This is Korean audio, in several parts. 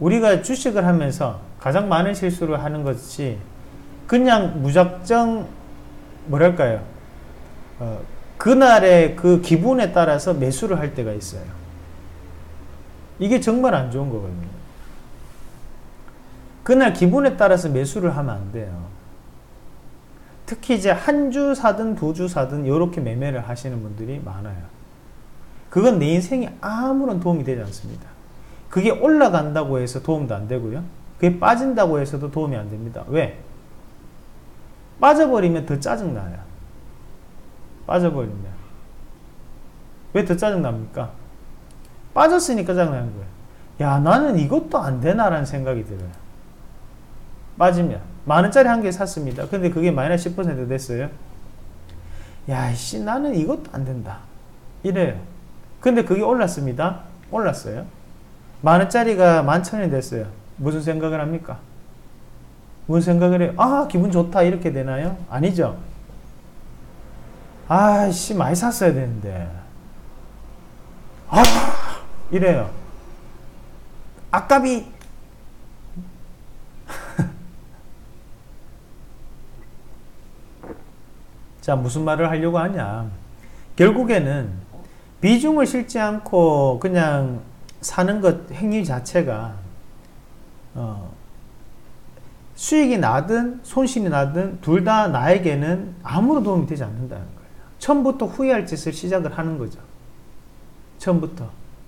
우리가 주식을 하면서 가장 많은 실수를 하는 것이 그냥 무작정 뭐랄까요? 그날의 그 기분에 따라서 매수를 할 때가 있어요. 이게 정말 안 좋은 거거든요. 그날 기분에 따라서 매수를 하면 안 돼요. 특히 이제 한 주 사든 두 주 사든 이렇게 매매를 하시는 분들이 많아요. 그건 내 인생에 아무런 도움이 되지 않습니다. 그게 올라간다고 해서 도움도 안 되고요. 그게 빠진다고 해서도 도움이 안 됩니다. 왜? 빠져버리면 더 짜증나요. 빠져버리면. 왜 더 짜증납니까? 빠졌으니까 짜증나는 거예요. 야, 나는 이것도 안 되나라는 생각이 들어요. 빠지면. 만원짜리 한 개 샀습니다. 근데 그게 마이너스 10% 됐어요. 야, 씨, 나는 이것도 안 된다. 이래요. 근데 그게 올랐습니다. 올랐어요. 만원짜리가 11,000원이 됐어요. 무슨 생각을 합니까? 무슨 생각을 해요? 아, 기분 좋다. 이렇게 되나요? 아니죠. 아씨, 많이 샀어야 되는데. 아, 이래요. 아깝이. 자, 무슨 말을 하려고 하냐. 결국에는 비중을 실지 않고 그냥 사는 것 행위 자체가 수익이 나든 손실이 나든 둘 다 나에게는 아무런 도움이 되지 않는다는 거예요. 처음부터 후회할 짓을 시작을 하는 거죠. 처음부터.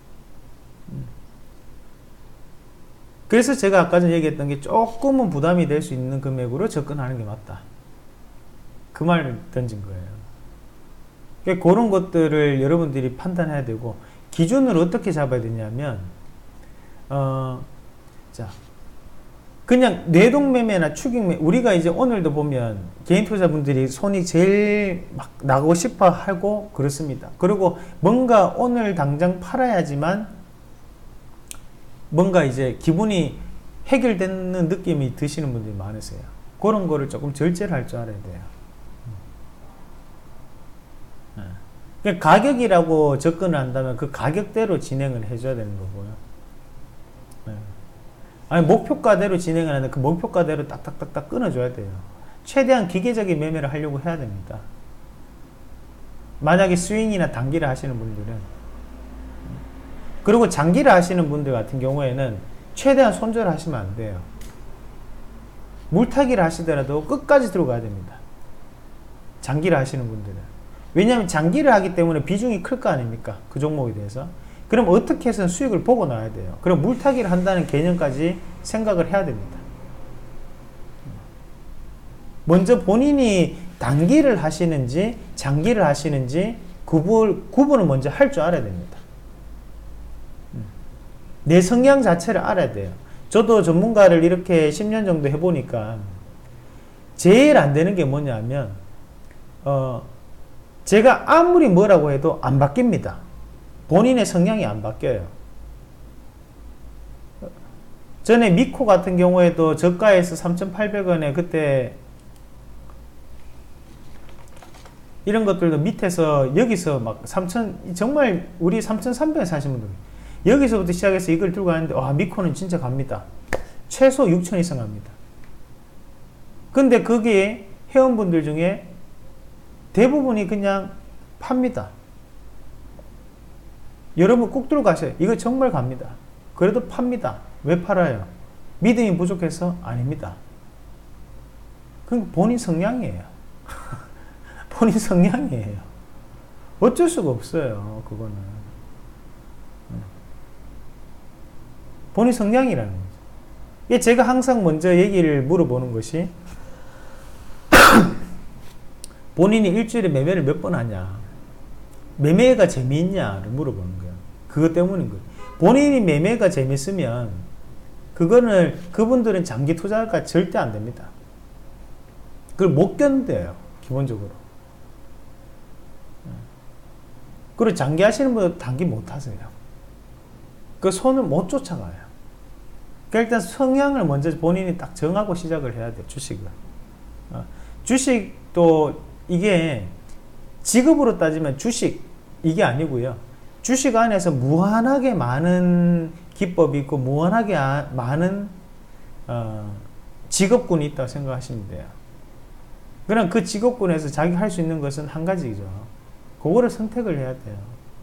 그래서 제가 아까 전에 얘기했던 게 조금은 부담이 될 수 있는 금액으로 접근하는 게 맞다. 그 말을 던진 거예요. 그런 것들을 여러분들이 판단해야 되고, 기준을 어떻게 잡아야 되냐면, 자, 그냥 뇌동매매나 축익매매, 우리가 이제 오늘도 보면 개인 투자분들이 손이 제일 막 나가고 싶어 하고 그렇습니다. 그리고 뭔가 오늘 당장 팔아야지만 뭔가 이제 기분이 해결되는 느낌이 드시는 분들이 많으세요. 그런 거를 조금 절제를 할 줄 알아야 돼요. 가격이라고 접근을 한다면 그 가격대로 진행을 해줘야 되는 거고요. 아니, 목표가대로 진행을 하는데 그 목표가대로 딱딱딱딱 끊어줘야 돼요. 최대한 기계적인 매매를 하려고 해야 됩니다. 만약에 스윙이나 단기를 하시는 분들은. 그리고 장기를 하시는 분들 같은 경우에는 최대한 손절을 하시면 안 돼요. 물타기를 하시더라도 끝까지 들어가야 됩니다. 장기를 하시는 분들은. 왜냐하면 장기를 하기 때문에 비중이 클 거 아닙니까? 그 종목에 대해서. 그럼 어떻게 해서는 수익을 보고 나와야 돼요. 그럼 물타기를 한다는 개념까지 생각을 해야 됩니다. 먼저 본인이 단기를 하시는지 장기를 하시는지 구분을 먼저 할 줄 알아야 됩니다. 내 성향 자체를 알아야 돼요. 저도 전문가를 이렇게 10년 정도 해보니까 제일 안 되는 게 뭐냐면 제가 아무리 뭐라고 해도 안 바뀝니다. 본인의 성향이 안 바뀌어요. 전에 미코 같은 경우에도 저가에서 3,800원에 그때 이런 것들도 밑에서 여기서 막 3,000 정말 우리 3,300원 사신 분들 여기서부터 시작해서 이걸 들고 가는데 와, 미코는 진짜 갑니다. 최소 6,000 이상 갑니다. 근데 거기에 회원분들 중에 대부분이 그냥 팝니다. 여러분 꼭 들어가세요. 이거 정말 갑니다. 그래도 팝니다. 왜 팔아요? 믿음이 부족해서? 아닙니다. 그건 본인 성향이에요. 본인 성향이에요. 어쩔 수가 없어요. 그거는. 본인 성향이라는 거죠. 이게 제가 항상 먼저 얘기를 물어보는 것이 본인이 일주일에 매매를 몇 번 하냐, 매매가 재미있냐를 물어보는 거예요. 그것 때문인 거예요. 본인이 매매가 재밌으면 그분들은 장기 투자가 절대 안 됩니다. 그걸 못 견뎌요. 기본적으로. 그리고 장기 하시는 분은 단기 못 하세요. 그 손을 못 쫓아가요. 그러니까 일단 성향을 먼저 본인이 딱 정하고 시작을 해야 돼요. 주식을. 주식도 이게 직업으로 따지면 주식 이게 아니고요. 주식 안에서 무한하게 많은 기법이 있고 무한하게 많은 직업군이 있다고 생각하시면 돼요. 그럼 그 직업군에서 자기 할 수 있는 것은 한 가지죠. 그거를 선택을 해야 돼요.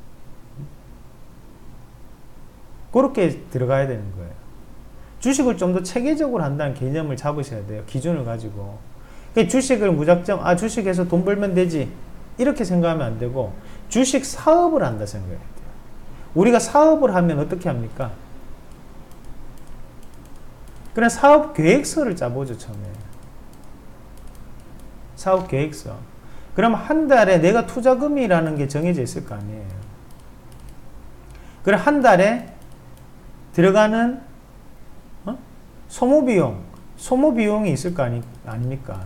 그렇게 들어가야 되는 거예요. 주식을 좀 더 체계적으로 한다는 개념을 잡으셔야 돼요. 기준을 가지고. 그러니까 주식을 무작정 주식에서 돈 벌면 되지 이렇게 생각하면 안 되고 주식 사업을 한다 생각해야 돼요. 우리가 사업을 하면 어떻게 합니까? 그냥 사업 계획서를 짜보죠. 처음에 사업 계획서. 그럼 한 달에 내가 투자금이라는 게 정해져 있을 거 아니에요. 그럼 한 달에 들어가는 소모비용이 있을 거 아닙니까?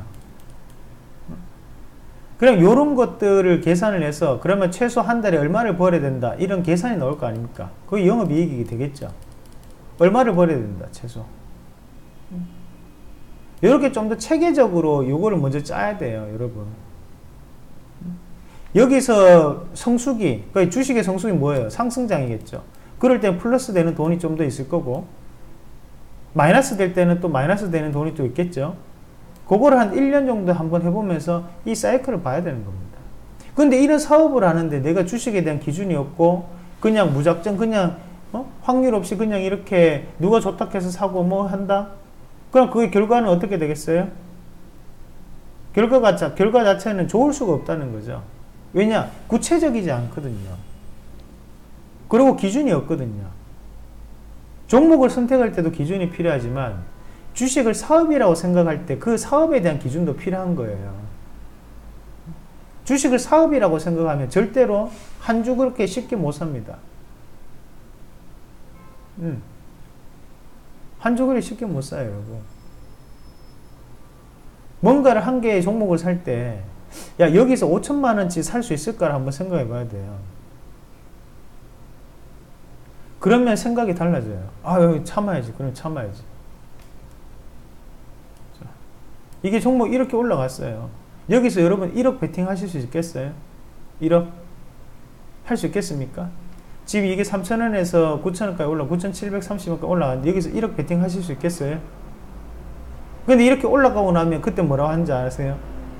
그럼 요런 것들을 계산을 해서 그러면 최소 한 달에 얼마를 벌어야 된다 이런 계산이 나올 거 아닙니까? 그게 영업이익이 되겠죠. 얼마를 벌어야 된다 최소. 이렇게 좀 더 체계적으로 요거를 먼저 짜야 돼요, 여러분. 여기서 성수기, 그러니까 주식의 성수기 뭐예요? 상승장이겠죠. 그럴 때 플러스 되는 돈이 좀 더 있을 거고, 마이너스 될 때는 또 마이너스 되는 돈이 또 있겠죠. 그거를 한 1년 정도 한번 해보면서 이 사이클을 봐야 되는 겁니다. 근데 이런 사업을 하는데 내가 주식에 대한 기준이 없고, 그냥 무작정 그냥, 확률 없이 그냥 이렇게 누가 좋다 해서 사고 뭐 한다? 그럼 그 결과는 어떻게 되겠어요? 결과 자체는 좋을 수가 없다는 거죠. 왜냐? 구체적이지 않거든요. 그리고 기준이 없거든요. 종목을 선택할 때도 기준이 필요하지만 주식을 사업이라고 생각할 때 그 사업에 대한 기준도 필요한 거예요. 주식을 사업이라고 생각하면 절대로 한 주 그렇게 쉽게 못 삽니다. 한 주 그렇게 쉽게 못 사요, 여러분. 뭔가를 한 개의 종목을 살 때, 야, 여기서 5천만 원치 살 수 있을까를 한번 생각해 봐야 돼요. 그러면 생각이 달라져요. 여기 참아야지. 그럼 참아야지. 자, 이게 종목 이렇게 올라갔어요. 여기서 여러분 1억 베팅 하실 수 있겠어요? 1억? 할 수 있겠습니까? 지금 이게 3,000원에서 9,000원까지 올라 9,730원까지 올라갔는데 여기서 1억 베팅 하실 수 있겠어요? 근데 이렇게 올라가고 나면 그때 뭐라고 하는지 아세요?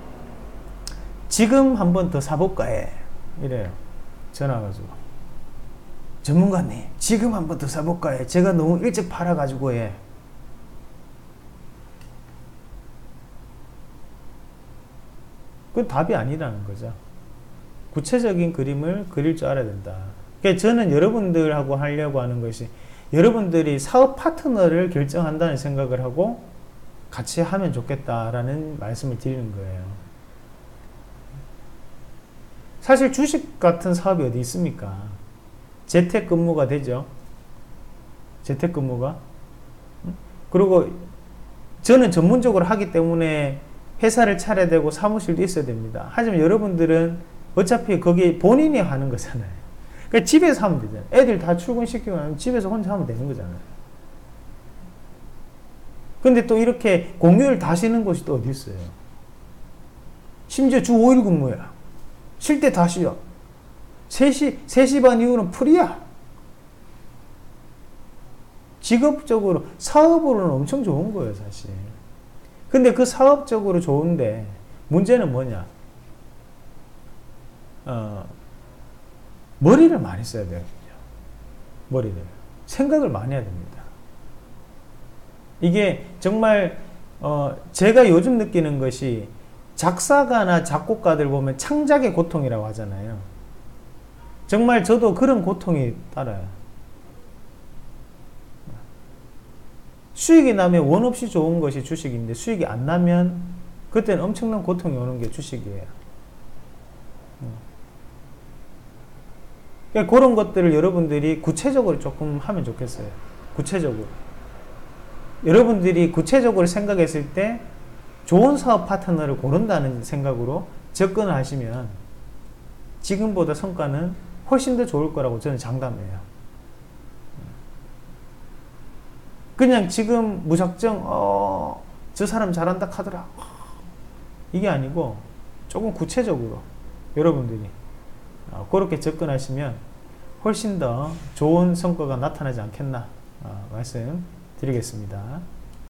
지금 한 번 더 사볼까 해. 이래요. 전화 와가지고. 전문가님, 지금 한 번 더 사볼까 해. 제가 너무 일찍 팔아가지고 해. 그건 답이 아니라는 거죠. 구체적인 그림을 그릴 줄 알아야 된다. 그러니까 저는 여러분들하고 하려고 하는 것이 여러분들이 사업 파트너를 결정한다는 생각을 하고 같이 하면 좋겠다라는 말씀을 드리는 거예요. 사실 주식 같은 사업이 어디 있습니까? 재택근무가 되죠. 재택근무가. 그리고 저는 전문적으로 하기 때문에 회사를 차려야 되고 사무실도 있어야 됩니다. 하지만 여러분들은 어차피 거기 본인이 하는 거잖아요. 그러니까 집에서 하면 되잖아요. 애들 다 출근시키고 나면 집에서 혼자 하면 되는 거잖아요. 근데 또 이렇게 공휴일 다 쉬는 곳이 또 어디 있어요? 심지어 주 5일 근무야. 쉴 때 다 쉬어. 3시 반 이후는 풀이야. 직업적으로, 사업으로는 엄청 좋은 거예요, 사실. 근데 그 사업적으로 좋은데, 문제는 뭐냐? 머리를 많이 써야 되거든요. 머리를. 생각을 많이 해야 됩니다. 이게 정말, 제가 요즘 느끼는 것이 작사가나 작곡가들 보면 창작의 고통이라고 하잖아요. 정말 저도 그런 고통이 따라요. 수익이 나면 원 없이 좋은 것이 주식인데 수익이 안 나면 그때는 엄청난 고통이 오는 게 주식이에요. 그러니까 그런 것들을 여러분들이 구체적으로 조금 하면 좋겠어요. 구체적으로. 여러분들이 구체적으로 생각했을 때 좋은 사업 파트너를 고른다는 생각으로 접근을 하시면 지금보다 성과는 훨씬 더 좋을 거라고 저는 장담해요. 그냥 지금 무작정 저 사람 잘한다 하더라 이게 아니고 조금 구체적으로 여러분들이 그렇게 접근하시면 훨씬 더 좋은 성과가 나타나지 않겠나 말씀 드리겠습니다.